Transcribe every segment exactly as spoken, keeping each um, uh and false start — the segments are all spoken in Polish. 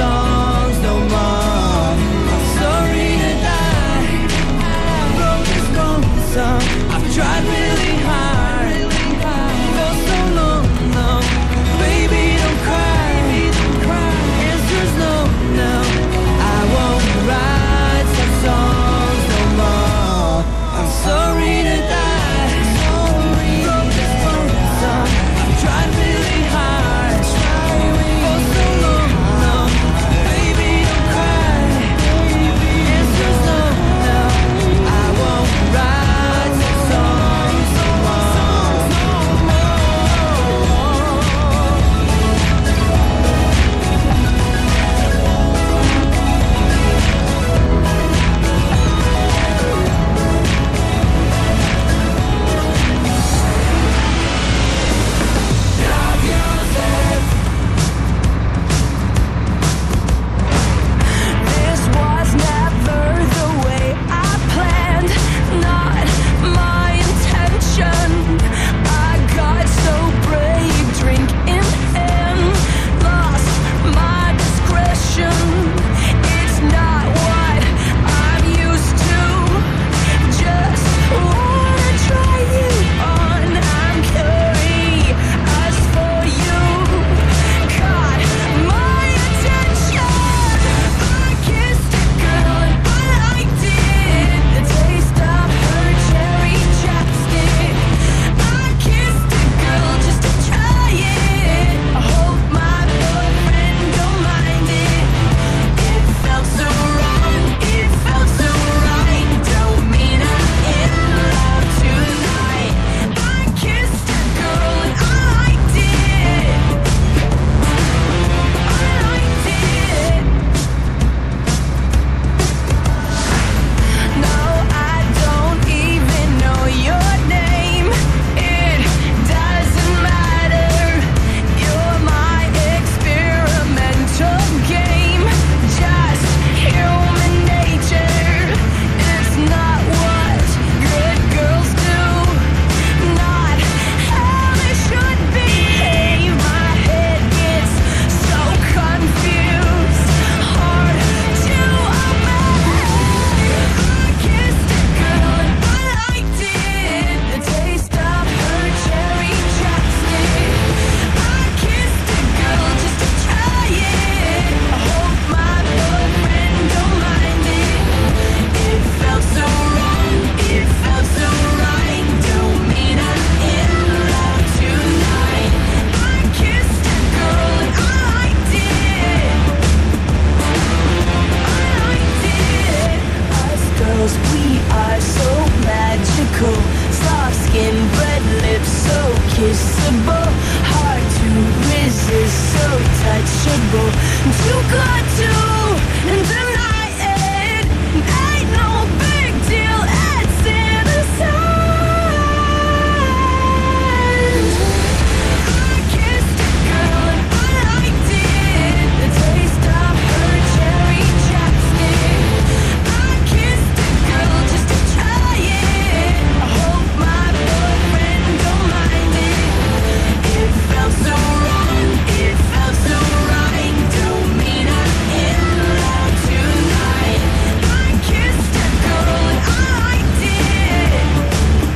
songs no more. I'm sorry that I wrote this wrong song. I've tried really hard for so long, no. Baby, don't cry, answer's no, no. I won't write some songs no more. I'm sorry that I wrote this wrong song. I've tried really hard for so long, no. Baby, don't cry, answer's no, no. I won't write some songs no more. This was never the way I planned, not my intention. I got so brave, drink in hand, lost my discretion. It's not what I'm used to. Just wanna try you on. I'm curious for you. Caught my attention. I kissed a girl and I liked it. The taste of her cherry chapstick. I kissed a girl just to try it. I hope my boyfriend don't mind it. It felt so wrong, it felt so right. Don't mean I'm in love tonight. I kissed a girl and I liked it. I liked it. No, I don't even know your name. It doesn't matter. You're my experimental game. Just human nature. It's not what good girls do. Not how they should behave. My head gets so confused. Hard to imagine. I kissed a girl and I liked it. The taste of her cherry chapstick. I kissed a girl just to try it. I hope my boyfriend don't mind it. It felt so wrong, it felt so right. Don't mean I'm in love tonight. I kissed a girl and I liked it. I liked it. Us girls, we are so magical. Soft skin, red lips, so kissable. Hard to resist, so touchable. Too good to deny it. Ain't no big deal, it's innocent. I kissed a girl and I liked it. The taste of her cherry chapstick. I kissed a girl just to try it. I hope my boyfriend don't mind it. It felt so wrong, it felt so right. Don't mean I'm in love tonight. I kissed a girl and I liked it.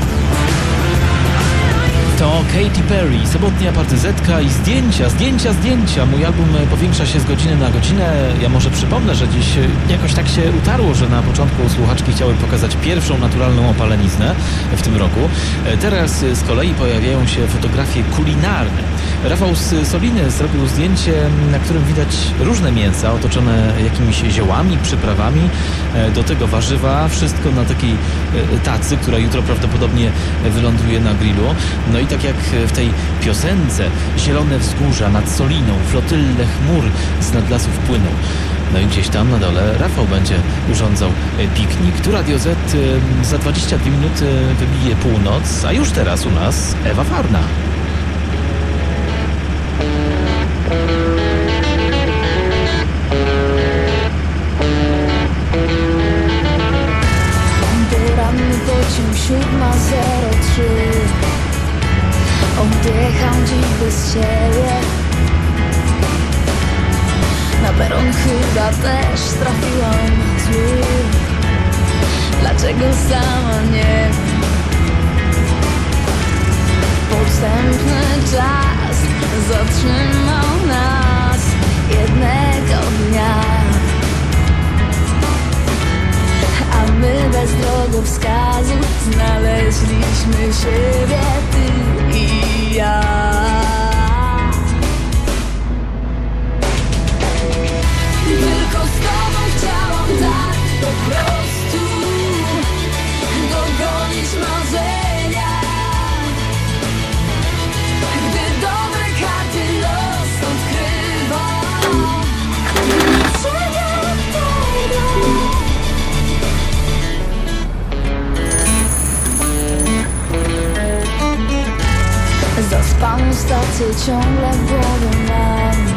To Katy Perry, sobotnia partyzetka i zdjęcia, zdjęcia, zdjęcia. Mój album powiększa się z godziny na godzinę. Ja może przypomnę, że dziś jakoś tak się utarło, że na początku słuchaczki chciały pokazać pierwszą naturalną opaleniznę w tym roku. Teraz z kolei pojawiają się fotografie kulinarne. Rafał z Soliny zrobił zdjęcie, na którym widać różne mięsa otoczone jakimiś ziołami, przyprawami, do tego warzywa, wszystko na takiej tacy, która jutro prawdopodobnie wyląduje na grillu. No i tak jak w tej piosence, zielone wzgórza nad Soliną, flotylle chmur z nad lasów płyną. No i gdzieś tam na dole Rafał będzie urządzał piknik. Tu Radio Z za dwadzieścia dwie minuty wybije północ, a już teraz u nas Ewa Farna. Poranny pociąg siódma zero trzy. Oddycham dziś bez ciebie. Na peron chyba też trafiłam zły. Dlaczego sama nie wiem. Podstępny czas zatrzymał nas jednego dnia, a my bez drogowskazu znaleźliśmy siebie, ty i ja. Tylko z tobą chciałam tak po prostu dogonić marzenia. Gdy dobre karty los odkrywa, nie czekam tego. Zaspaną stację ciągle w głowie mam,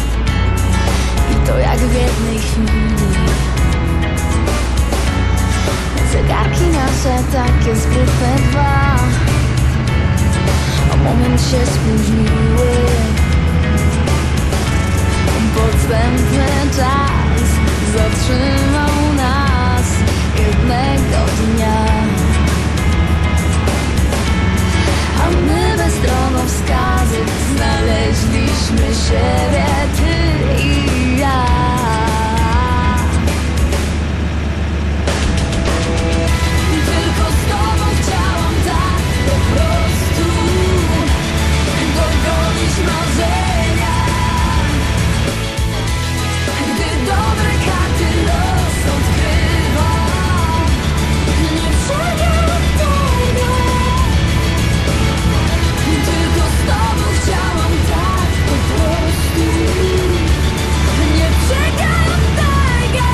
i to jak w jednej chwili. Zegarki nasze takie sprytne dwa o moment się spóźniły. Podstępny czas zatrzymał nas jednego dnia, a my bez drogowskazu znaleźliśmy siebie, ty i ja. Tylko z tobą chciałam tak po prostu dogonić marzenia. Gdy dobre karty los odkrywa, nie przegram tego. Tylko z tobą chciałam tak po prostu, nie przegram tego.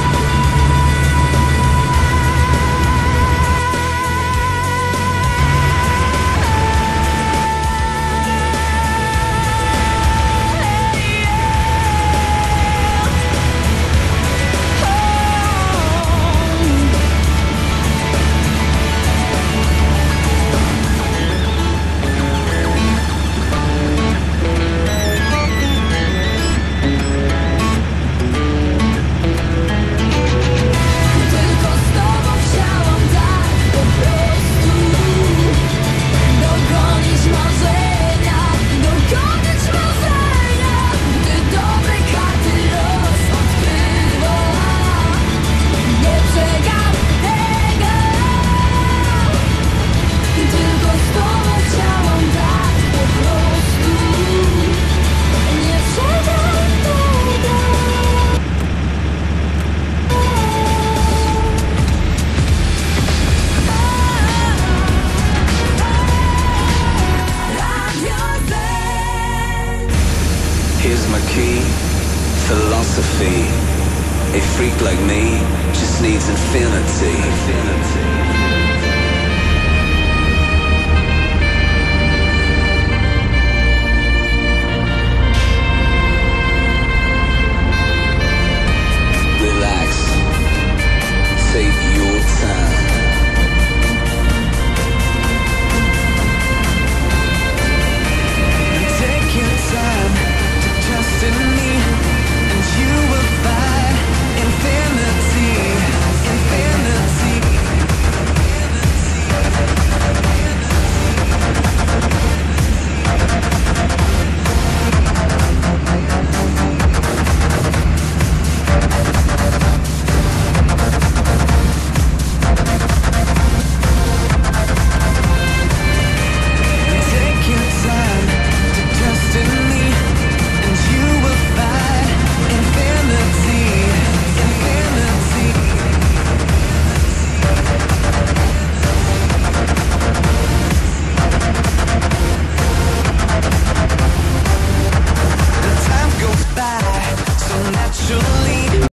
Tylko z tobą chciałam tak po prostu dogonić marzenia, dogonić marzenia. Gdy dobre karty los odkrywa, nie przegap tego. Tylko z tobą chciałam tak po prostu, nie przegap tego. Here's my key, philosophy. A freak like me just needs infinity. Infinity.